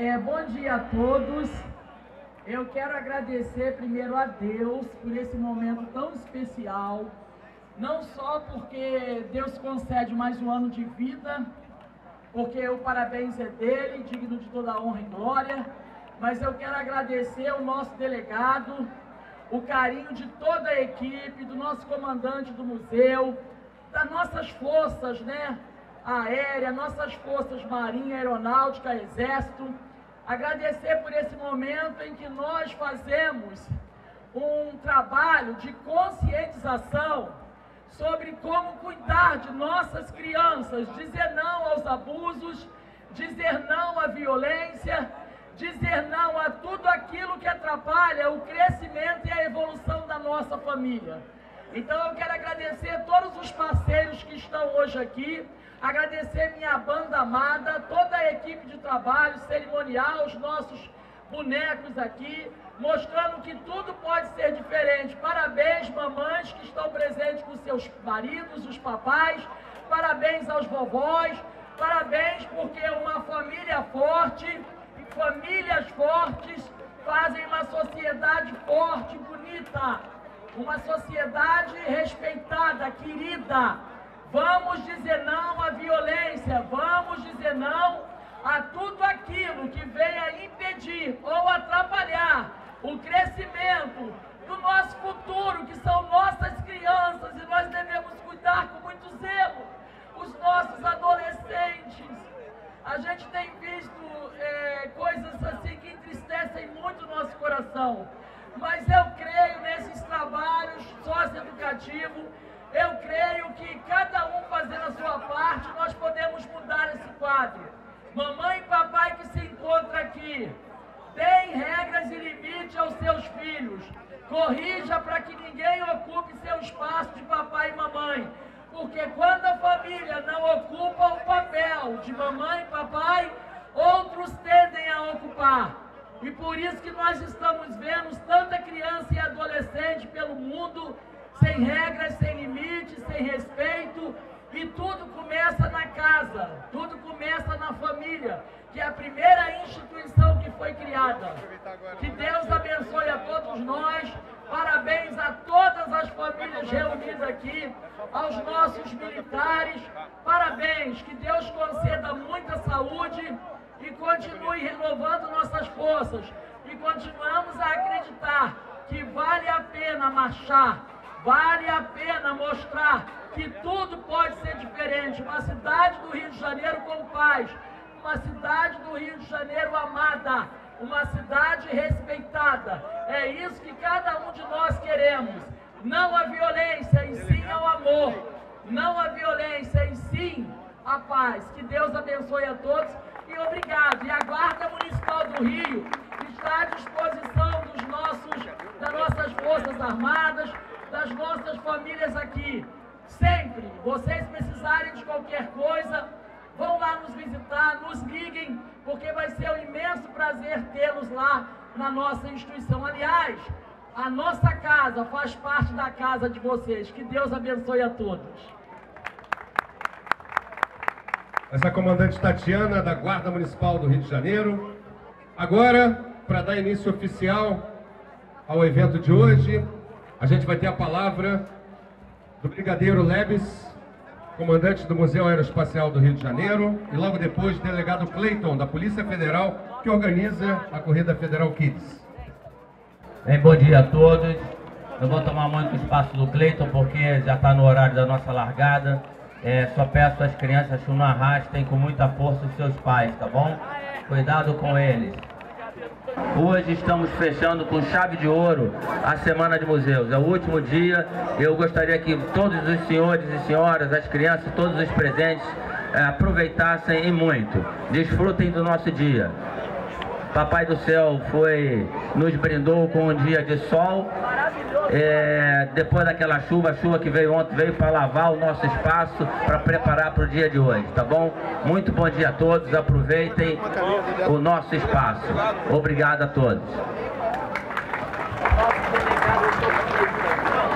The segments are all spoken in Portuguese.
Bom dia a todos. Eu quero agradecer primeiro a Deus por esse momento tão especial, não só porque Deus concede mais um ano de vida, porque o parabéns é dele, digno de toda a honra e glória, mas eu quero agradecer ao nosso delegado, o carinho de toda a equipe, do nosso comandante do museu, das nossas forças, aérea, nossas forças marinha, aeronáutica, exército. Agradecer por esse momento em que nós fazemos um trabalho de conscientização sobre como cuidar de nossas crianças, dizer não aos abusos, dizer não à violência, dizer não a tudo aquilo que atrapalha o crescimento e a evolução da nossa família. Então eu quero agradecer a todos os parceiros que estão hoje aqui, agradecer minha banda amada, toda a equipe de trabalho, cerimonial, os nossos bonecos aqui, mostrando que tudo pode ser diferente. Parabéns, mamães que estão presentes com seus maridos, os papais, parabéns aos vovós, parabéns porque uma família forte, famílias fortes fazem uma sociedade forte, bonita, uma sociedade respeitada, querida. Vamos dizer não à violência, vamos dizer não a tudo aquilo que venha impedir ou atrapalhar o crescimento do nosso futuro, que são nossas crianças, e nós devemos cuidar com muito zelo os nossos adolescentes. A gente tem visto coisas assim que entristecem muito o nosso coração, mas eu creio nesses trabalhos socioeducativos. Eu creio que cada um fazendo a sua parte, nós podemos mudar esse quadro. Mamãe e papai que se encontram aqui, deem regras e limite aos seus filhos. Corrija para que ninguém ocupe seu espaço de papai e mamãe. Porque quando a família não ocupa o papel de mamãe e papai, outros tendem a ocupar. E por isso que nós estamos vendo tanta criança e adolescente pelo mundo, sem regras, sem limites, sem respeito, e tudo começa na casa, tudo começa na família, que é a primeira instituição que foi criada. Que Deus abençoe a todos nós, parabéns a todas as famílias reunidas aqui, aos nossos militares, parabéns, que Deus conceda muita saúde e continue renovando nossas forças, e continuamos a acreditar que vale a pena marchar, vale a pena mostrar que tudo pode ser diferente. Uma cidade do Rio de Janeiro com paz, uma cidade do Rio de Janeiro amada, uma cidade respeitada. É isso que cada um de nós queremos. Não a violência, e sim ao amor. Não a violência, e sim a paz. Que Deus abençoe a todos e obrigado. E a Guarda Municipal do Rio está à disposição das nossas Forças Armadas, das nossas famílias aqui. Sempre, vocês precisarem de qualquer coisa, vão lá nos visitar, nos liguem, porque vai ser um imenso prazer tê-los lá na nossa instituição. Aliás, a nossa casa faz parte da casa de vocês. Que Deus abençoe a todos. Essa é a comandante Tatiana, da Guarda Municipal do Rio de Janeiro. Agora, para dar início oficial ao evento de hoje, a gente vai ter a palavra do Brigadeiro Leves, comandante do Museu Aeroespacial do Rio de Janeiro, e logo depois o delegado Cleiton, da Polícia Federal, que organiza a Corrida Federal Kids. Bom dia a todos. Eu vou tomar muito espaço do Cleiton, porque já está no horário da nossa largada. Só peço às crianças que não arrastem com muita força os seus pais, tá bom? Cuidado com eles. Hoje estamos fechando com chave de ouro a Semana de Museus. É o último dia. Eu gostaria que todos os senhores e senhoras, as crianças, todos os presentes aproveitassem e muito. Desfrutem do nosso dia. Papai do Céu nos brindou com um dia de sol. Depois daquela chuva, a chuva que veio ontem, veio para lavar o nosso espaço, para preparar para o dia de hoje, tá bom? Muito bom dia a todos, aproveitem o nosso espaço. Obrigado a todos.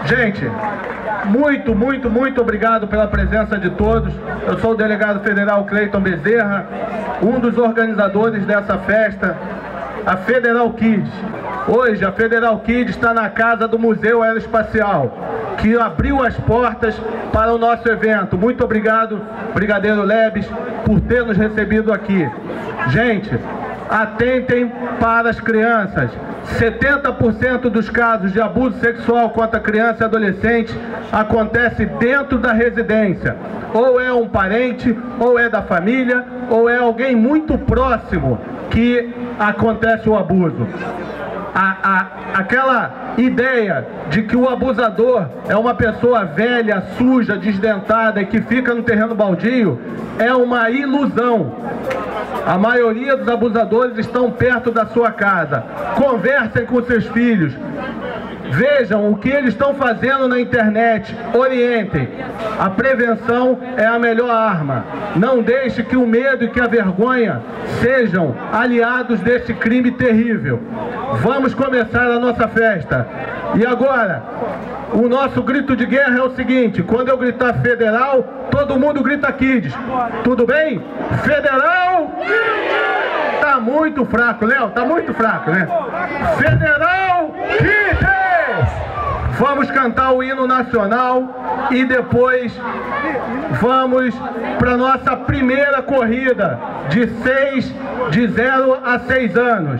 Gente, muito obrigado pela presença de todos. Eu sou o delegado federal Cleiton Bezerra, um dos organizadores dessa festa, a Federal Kids. Hoje a Federal Kids está na casa do Museu Aeroespacial, que abriu as portas para o nosso evento. Muito obrigado, Brigadeiro Lebes, por ter nos recebido aqui. Gente, atentem para as crianças. 70% dos casos de abuso sexual contra criança e adolescente acontece dentro da residência. Ou é um parente, ou é da família, ou é alguém muito próximo que acontece o abuso. Aquela ideia de que o abusador é uma pessoa velha, suja, desdentada e que fica no terreno baldio é uma ilusão. A maioria dos abusadores estão perto da sua casa. Conversem com seus filhos. Vejam o que eles estão fazendo na internet. Orientem. A prevenção é a melhor arma. Não deixe que o medo e que a vergonha sejam aliados desse crime terrível. Vamos começar a nossa festa. E agora, o nosso grito de guerra é o seguinte: quando eu gritar federal, todo mundo grita Kids. Tudo bem? Federal! Tá muito fraco, Léo, tá muito fraco, né? Federal Kids! Vamos cantar o hino nacional e depois vamos para nossa primeira corrida de 0 a 6 anos.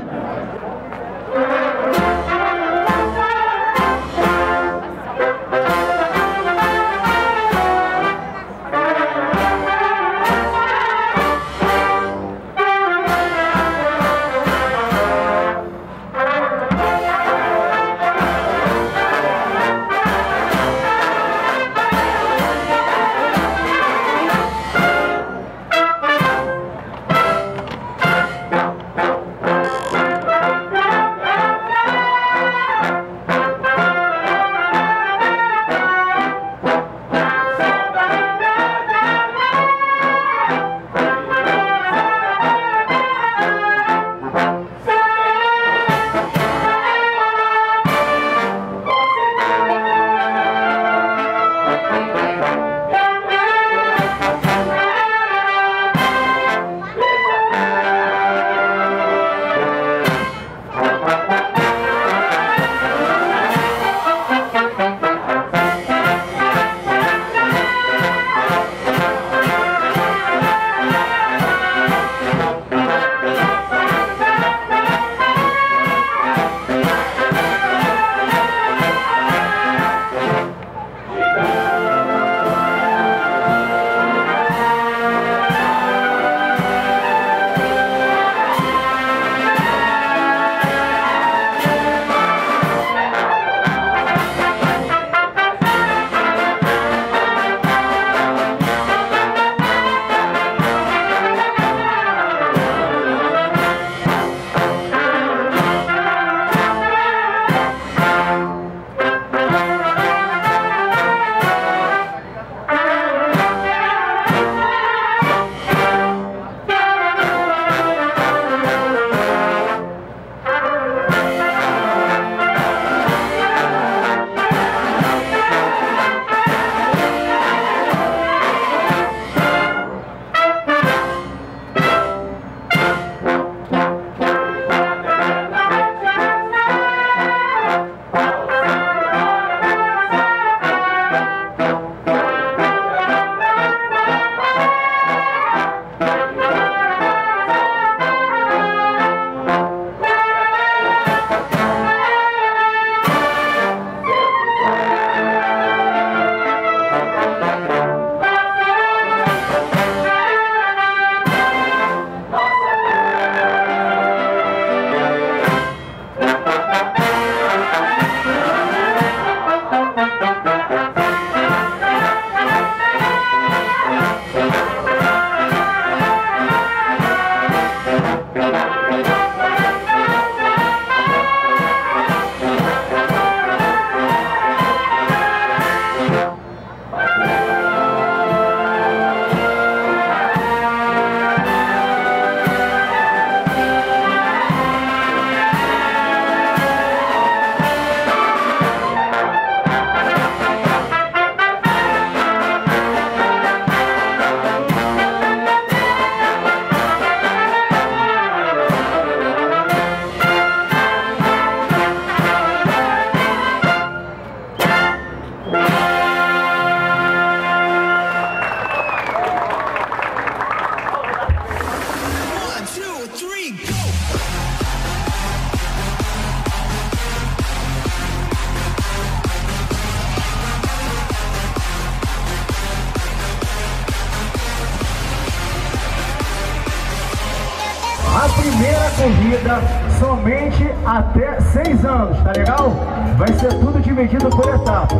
corrida somente até 6 anos, tá legal? Vai ser tudo dividido por etapas.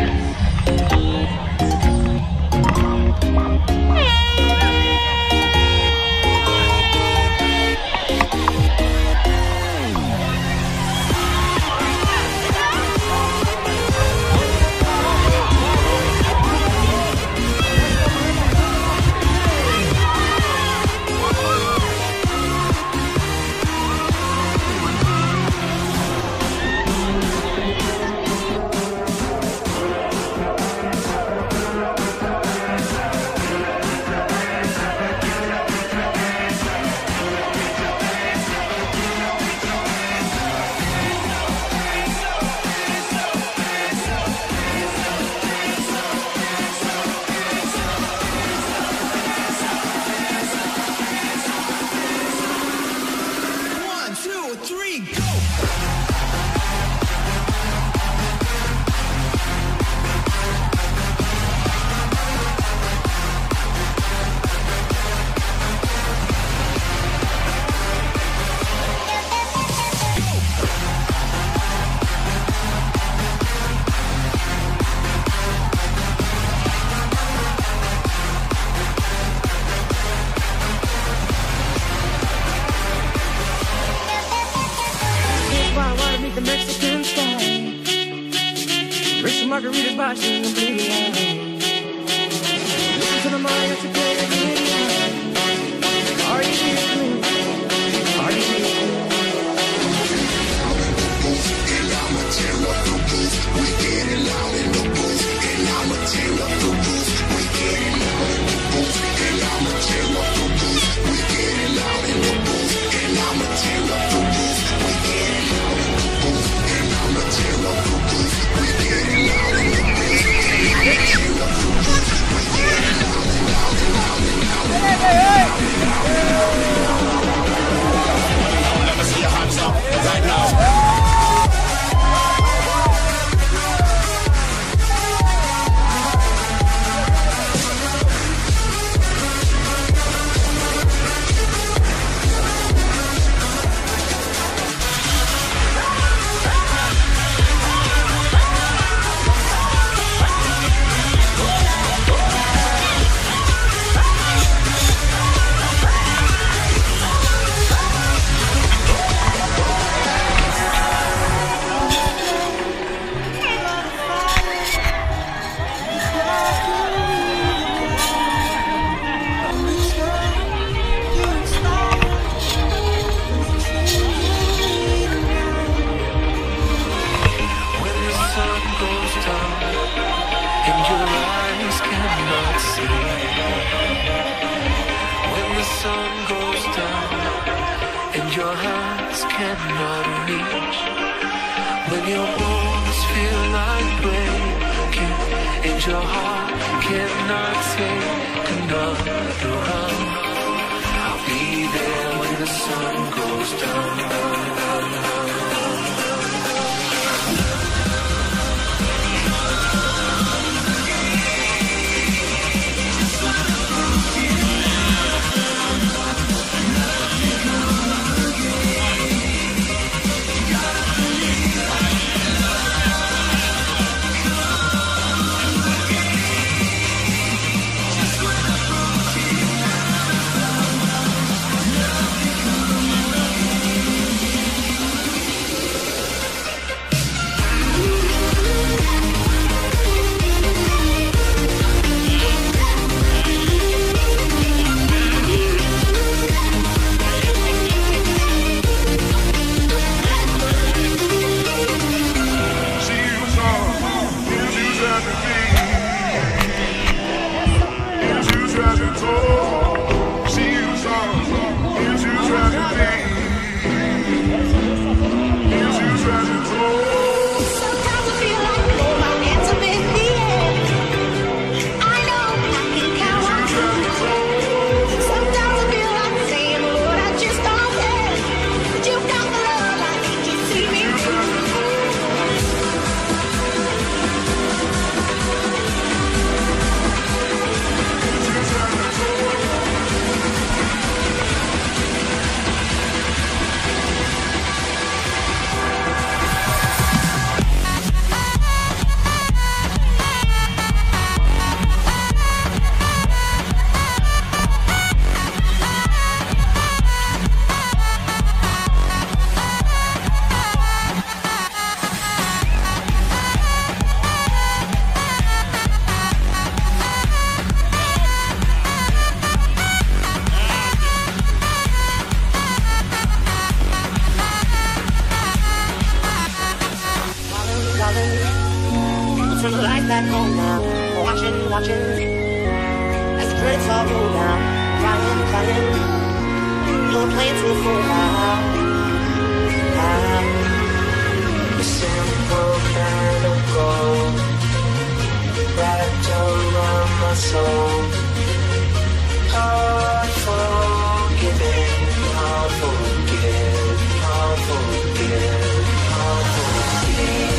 The Mexican style, rich margaritas by the blue line. Listen to the mariachi play again. Are you here? Are you here? And I'ma tear up the booth. We get it loud in the booth. And I'ma tear up the booth. We get it loud in the booth. And I'ma tear up the booth. We get it loud in the booth. And I'ma tear up the booth. We get it loud in the booth. And I'ma tear up the booth. We get it loud in the booth. And I'ma tear up the booth. We get it loud and loud and loud and loud and loud and loud and loud. Let me see your hands up right now. Your hands cannot reach. When your bones feel like breaking and your heart cannot take another run, I'll be there when the sun goes down. back home now, watching, as the credits all roll down, crying, you're playing to the full now. The simple kind of gold wrapped around my soul. Hard forgiving, hard forgive, hard forgive, hard forgive.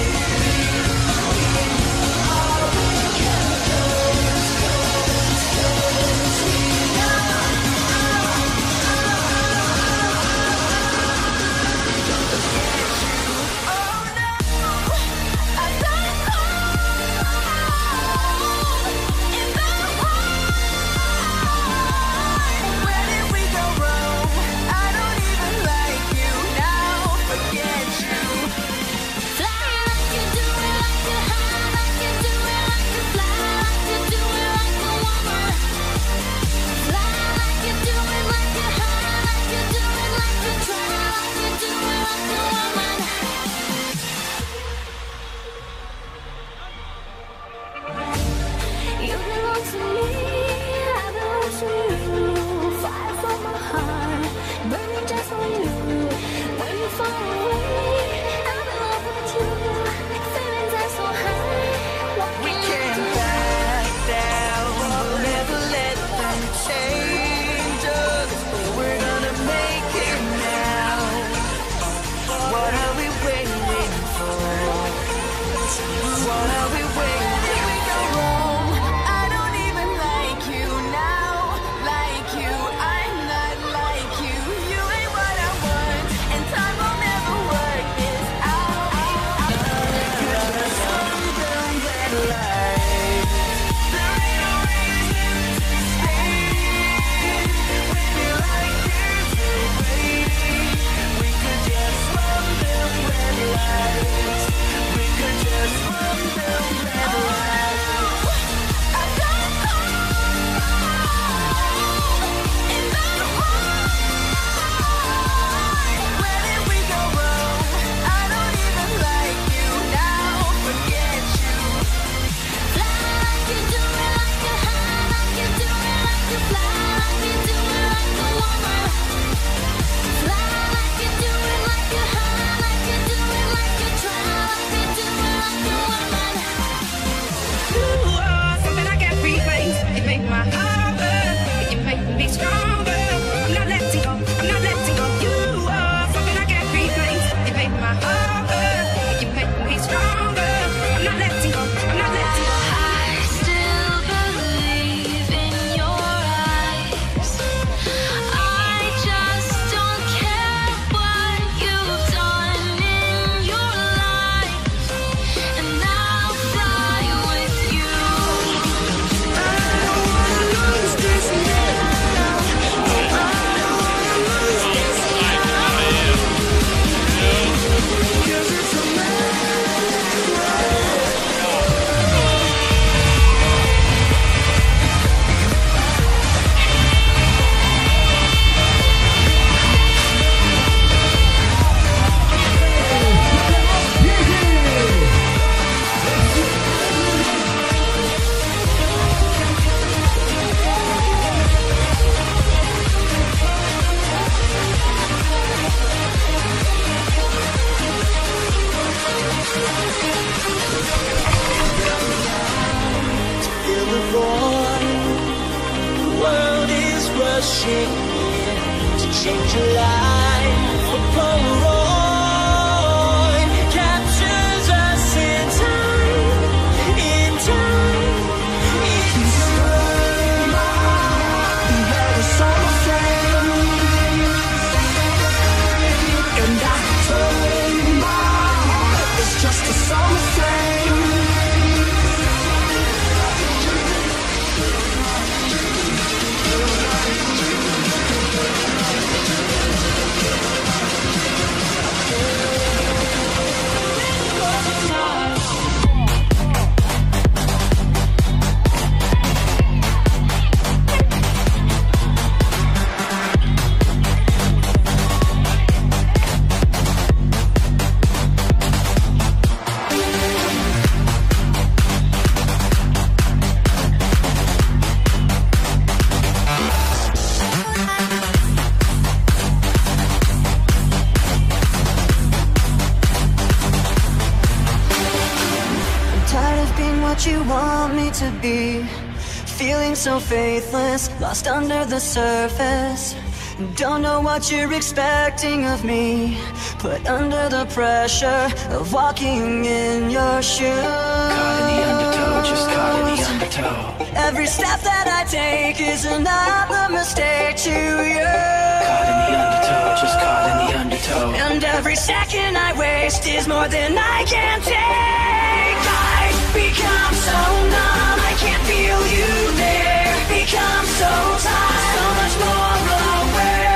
you want me to be. Feeling so faithless, lost under the surface. Don't know what you're expecting of me, put under the pressure of walking in your shoes. Caught in the undertow, just caught in the undertow. Every step that I take is another mistake to you. Caught in the undertow, just caught in the undertow. And every second I waste is more than I can take. I become so numb, I can't feel you there. Become so tired, so much more aware.